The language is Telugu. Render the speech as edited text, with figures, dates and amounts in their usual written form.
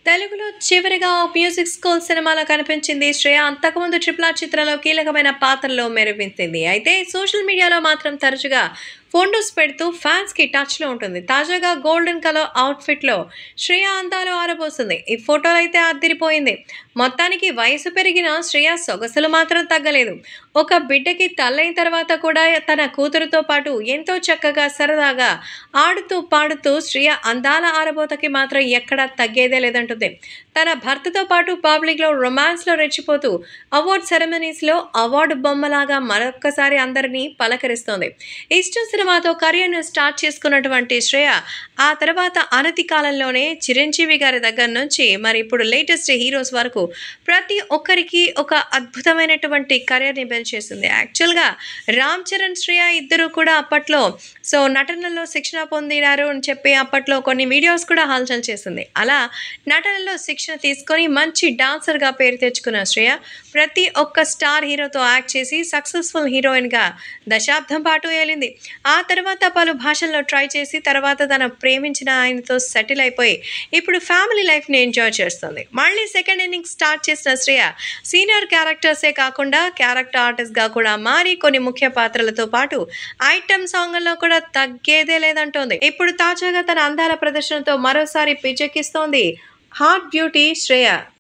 తెలుగులో చివరిగా మ్యూజిక్ స్కూల్ సినిమాలో కనిపించింది శ్రేయ. అంతకుముందు 'ట్రిపుల్ ఆర్' చిత్రంలో కీలకమైన పాత్రలో మెరిపించింది. అయితే సోషల్ మీడియాలో మాత్రం తరచుగా ఫోటోస్ పెడుతూ ఫ్యాన్స్‌కి టచ్‌లో ఉంటుంది. తాజాగా గోల్డెన్ కలర్ అవుట్‌ఫిట్‌లో శ్రేయ అందాలు ఆరబోసింది. ఈ ఫోటోలో అయితే అదిరిపోయింది. మొత్తానికి వయసు పెరిగిన శ్రేయ సొగసులు మాత్రం తగ్గలేదు. ఒక బిడ్డకి తల్లైన తర్వాత కూడా తన కూతురుతో పాటు ఎంతో చక్కగా సరదాగా ఆడుతూ పాడుతూ శ్రేయ అందాల ఆరబోతకి మాత్రం ఎక్కడా తగ్గేదే లేదంటుంది. తన భర్తతో పాటు పబ్లిక్‌లో రొమాన్స్‌లో రెచ్చిపోతూ అవార్డ్ సెరమనీస్‌లో అవార్డు బొమ్మలాగా మరొక్కసారి అందరినీ పలకరిస్తోంది. ఇష్టం సినిమాతో కెరియర్‌ను స్టార్ట్ చేసుకున్నటువంటి శ్రేయ ఆ తర్వాత అనతి కాలంలోనే చిరంజీవి గారి దగ్గర నుంచి మరి ఇప్పుడు లేటెస్ట్ హీరోస్ వరకు ప్రతి ఒక్కరికి ఒక అద్భుతమైనటువంటి కెరియర్‌ని బిల్డ్ చేసింది. యాక్చువల్‌గా రామ్ చరణ్, శ్రేయ ఇద్దరు కూడా అప్పట్లో నటనలో శిక్షణ పొందినారు అని చెప్పి అప్పట్లో కొన్ని వీడియోస్ కూడా హల్చల్ చేసింది. అలా నటనలో శిక్షణ తీసుకొని మంచి డాన్సర్‌గా పేరు తెచ్చుకున్న శ్రేయ ప్రతి ఒక్క స్టార్ హీరోతో యాక్ట్ చేసి సక్సెస్‌ఫుల్ హీరోయిన్‌గా దశాబ్దం పాటు ఏలింది. ఆ తర్వాత పలు భాషల్లో ట్రై చేసి తర్వాత తను ప్రేమించిన ఆయనతో సెటిల్ అయిపోయి ఇప్పుడు ఫ్యామిలీ లైఫ్‌ని ఎంజాయ్ చేస్తుంది. మళ్ళీ సెకండ్ ఇన్నింగ్స్ స్టార్ట్ చేసిన శ్రేయ సీనియర్ క్యారెక్టర్సే కాకుండా క్యారెక్టర్ ఆర్టిస్ట్‌గా కూడా మారి కొన్ని ముఖ్య పాత్రలతో పాటు ఐటెమ్ సాంగ్‌ల్లో కూడా తగ్గేదే లేదంటోంది. ఇప్పుడు తాజాగా తన అందాల ప్రదర్శనతో మరోసారి పిచ్చెక్కిస్తోంది హాట్ బ్యూటీ శ్రేయ.